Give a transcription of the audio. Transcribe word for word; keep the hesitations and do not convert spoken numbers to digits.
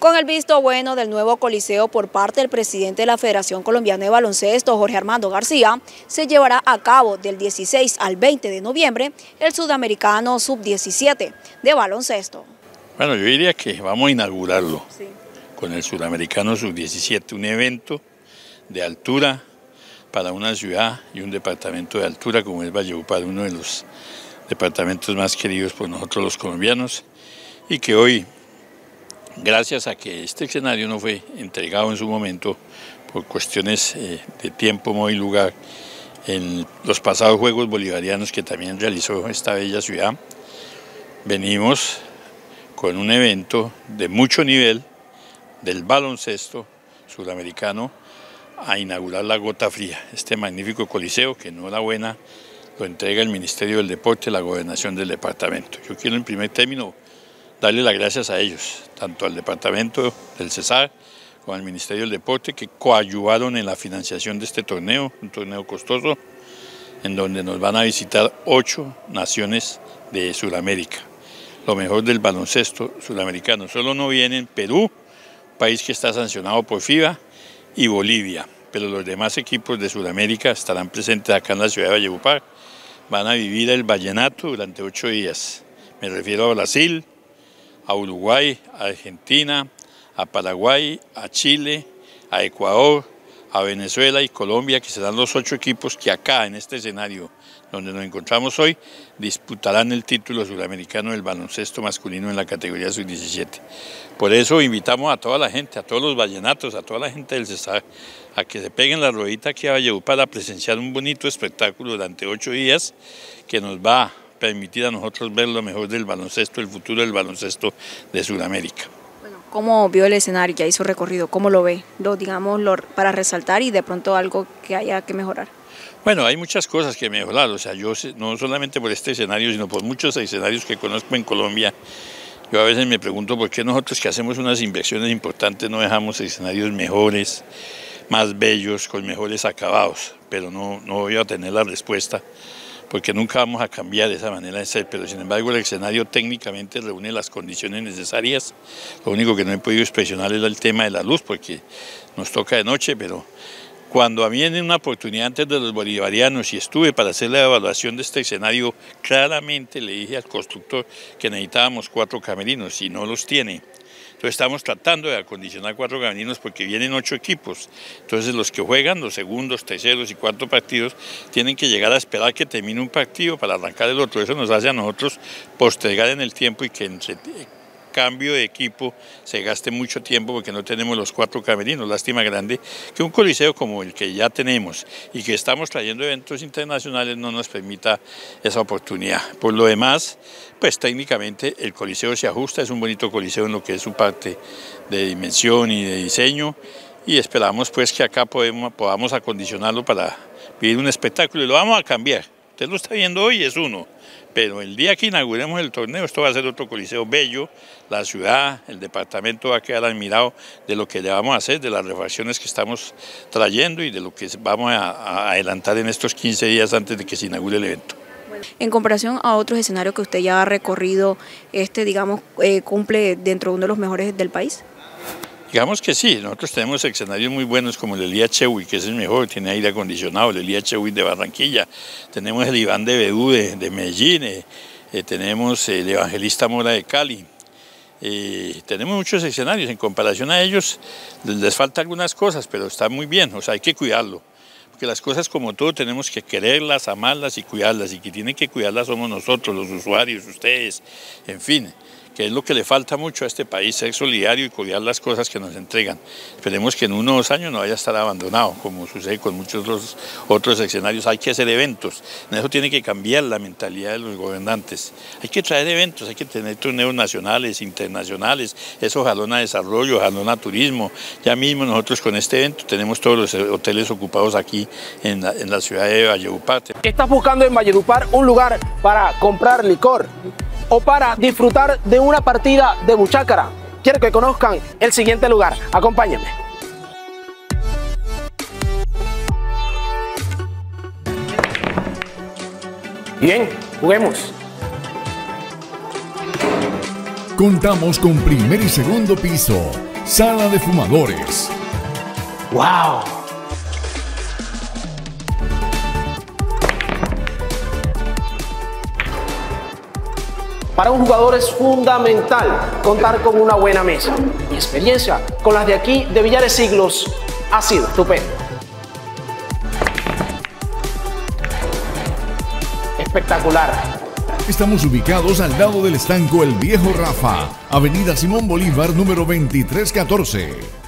Con el visto bueno del nuevo coliseo por parte del presidente de la Federación Colombiana de Baloncesto, Jorge Armando García, se llevará a cabo del dieciséis al veinte de noviembre el Sudamericano sub diecisiete de baloncesto. Bueno, yo diría que vamos a inaugurarlo Sí. con el Sudamericano sub diecisiete, un evento de altura para una ciudad y un departamento de altura como es Valledupar, uno de los departamentos más queridos por nosotros los colombianos, y que hoy, gracias a que este escenario no fue entregado en su momento por cuestiones eh, de tiempo, modo y lugar, en los pasados Juegos Bolivarianos que también realizó esta bella ciudad, venimos con un evento de mucho nivel del baloncesto sudamericano a inaugurar la Gota Fría, este magnífico coliseo que enhorabuena lo entrega el Ministerio del Deporte, la Gobernación del departamento. Yo quiero en primer término darle las gracias a ellos, tanto al departamento del Cesar como al Ministerio del Deporte, que coadyuvaron en la financiación de este torneo, un torneo costoso, en donde nos van a visitar ocho naciones de Sudamérica. Lo mejor del baloncesto sudamericano. Solo no vienen Perú, país que está sancionado por FIBA, y Bolivia, pero los demás equipos de Sudamérica estarán presentes acá en la ciudad de Valledupar. Van a vivir el vallenato durante ocho días. Me refiero a Brasil, a Uruguay, a Argentina, a Paraguay, a Chile, a Ecuador, a Venezuela y Colombia, que serán los ocho equipos que acá en este escenario donde nos encontramos hoy, disputarán el título sudamericano del baloncesto masculino en la categoría sub diecisiete. Por eso invitamos a toda la gente, a todos los vallenatos, a toda la gente del Cesar, a que se peguen la ruedita aquí a Valledupar para presenciar un bonito espectáculo durante ocho días que nos va a permitir a nosotros ver lo mejor del baloncesto, el futuro del baloncesto de Sudamérica. Bueno, ¿cómo vio el escenario? Ya hizo recorrido, ¿cómo lo ve? Lo, digamos, lo, para resaltar y de pronto algo que haya que mejorar. Bueno, hay muchas cosas que mejorar, o sea, yo no solamente por este escenario, sino por muchos escenarios que conozco en Colombia. Yo a veces me pregunto por qué nosotros que hacemos unas inversiones importantes no dejamos escenarios mejores, más bellos, con mejores acabados, pero no, no voy a tener la respuesta, porque nunca vamos a cambiar esa manera de ser, pero sin embargo el escenario técnicamente reúne las condiciones necesarias. Lo único que no he podido inspeccionar es el tema de la luz, porque nos toca de noche, pero cuando a mí en una oportunidad antes de los bolivarianos y estuve para hacer la evaluación de este escenario, claramente le dije al constructor que necesitábamos cuatro camerinos y no los tiene. Entonces estamos tratando de acondicionar cuatro camerinos porque vienen ocho equipos. Entonces los que juegan, los segundos, terceros y cuartos partidos, tienen que llegar a esperar que termine un partido para arrancar el otro. Eso nos hace a nosotros postergar en el tiempo y que entre cambio de equipo se gaste mucho tiempo porque no tenemos los cuatro camerinos. Lástima grande que un coliseo como el que ya tenemos y que estamos trayendo eventos internacionales no nos permita esa oportunidad. Por lo demás, pues técnicamente el coliseo se ajusta, es un bonito coliseo en lo que es su parte de dimensión y de diseño, y esperamos pues que acá podemos, podamos acondicionarlo para vivir un espectáculo, y lo vamos a cambiar. Usted lo está viendo hoy, es uno, pero el día que inauguremos el torneo, esto va a ser otro coliseo bello, la ciudad, el departamento va a quedar admirado de lo que le vamos a hacer, de las refacciones que estamos trayendo y de lo que vamos a, a adelantar en estos quince días antes de que se inaugure el evento. En comparación a otros escenarios que usted ya ha recorrido, este, digamos, eh, cumple dentro de uno de los mejores del país. Digamos que sí, nosotros tenemos escenarios muy buenos como el Elías Chewy, que es el mejor, tiene aire acondicionado, el Elías Chewy de Barranquilla, tenemos el Iván de Bedú de, de Medellín, eh, eh, tenemos el Evangelista Mora de Cali, eh, tenemos muchos escenarios, en comparación a ellos les, les falta algunas cosas, pero está muy bien, o sea, hay que cuidarlo, porque las cosas como todo tenemos que quererlas, amarlas y cuidarlas, y que tienen que cuidarlas somos nosotros, los usuarios, ustedes, en fin, que es lo que le falta mucho a este país, ser solidario y cuidar las cosas que nos entregan. Esperemos que en uno o dos años no vaya a estar abandonado, como sucede con muchos otros, otros escenarios. Hay que hacer eventos, en eso tiene que cambiar la mentalidad de los gobernantes. Hay que traer eventos, hay que tener torneos nacionales, internacionales, eso jalona desarrollo, jalona turismo. Ya mismo nosotros con este evento tenemos todos los hoteles ocupados aquí en la, en la ciudad de Valledupar. ¿Estás buscando en Valledupar un lugar para comprar licor o para disfrutar de una partida de buchácara? Quiero que conozcan el siguiente lugar. Acompáñenme. Bien, juguemos. Contamos con primer y segundo piso, sala de fumadores. ¡Wow! Para un jugador es fundamental contar con una buena mesa. Mi experiencia con las de aquí de Villares Siglos ha sido estupenda. Espectacular. Estamos ubicados al lado del estanco El Viejo Rafa, Avenida Simón Bolívar, número veintitrés catorce.